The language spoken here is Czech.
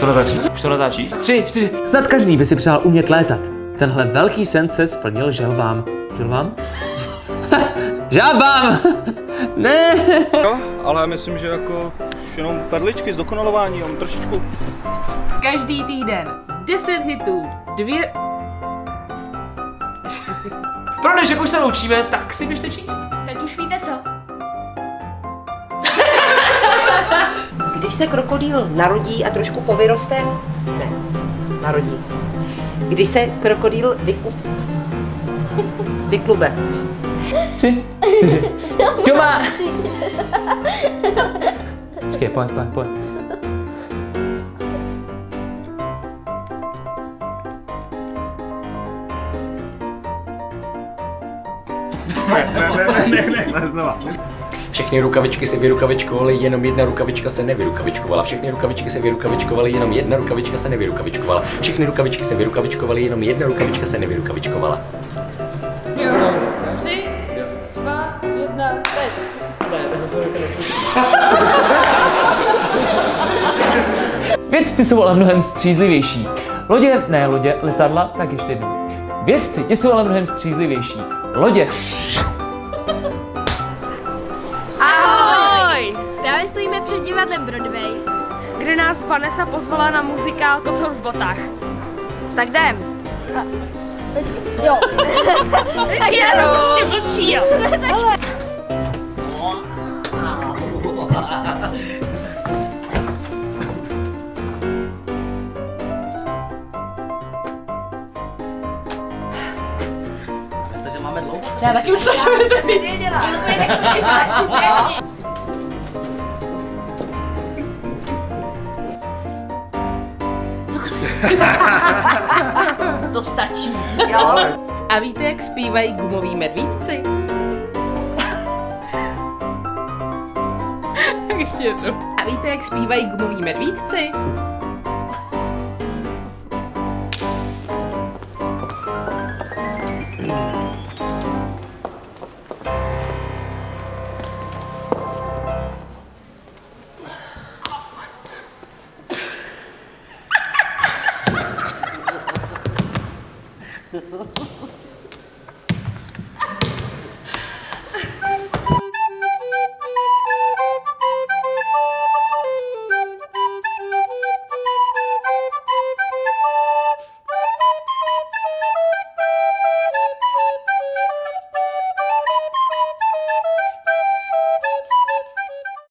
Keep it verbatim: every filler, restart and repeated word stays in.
to natáčí? Už to natáčíš? Tři, čtyři. Snad každý by si přál umět létat. Tenhle velký sen se splnil želvám. Želvám? Žábám! Ne! Jo, ale myslím, že jako už jenom perličky, zdokonalování, jenom trošičku. Každý týden deset hitů, dvě... Pro dnešek už se loučíme, tak si běžte číst. Teď už víte co? Když se krokodýl narodí a trošku povyroste, ne, narodí. Když se krokodýl vykup... vyklube. Tři, čtyři. Doma! Počkej, pojď, pojď, pojď. Ne, ne, ne, ne, ne, ne, znova. Všechny rukavičky se vyrukavičkovaly, jenom jedna rukavička se nevyrukavičkovala. Všechny rukavičky se vyrukavičkovaly, jenom jedna rukavička se nevyrukavičkovala. Všechny rukavičky se vyrukavičkovaly, jenom jedna rukavička se nevyrukavičkovala. Tři, dva, jedna, teď. Vědci jsou ale mnohem střízlivější. Lodě, ne lodě, letadla, tak ještě jednou. Vědci, ti jsou ale mnohem střízlivější. Lodě. Ahoj! Právě stojíme před divadlem Broadway, Kde nás Vanessa pozvala na muzikál Kocour v botách. tak jdem. Jo. Tak Já prostě mlčí, jo. Myslím, že máme dlouho. Já taky myslím, že by se věděla. To stačí. Jo. A víte, jak zpívají gumoví medvídci? Ještě jednou. A víte, jak zpívají gumoví medvídci?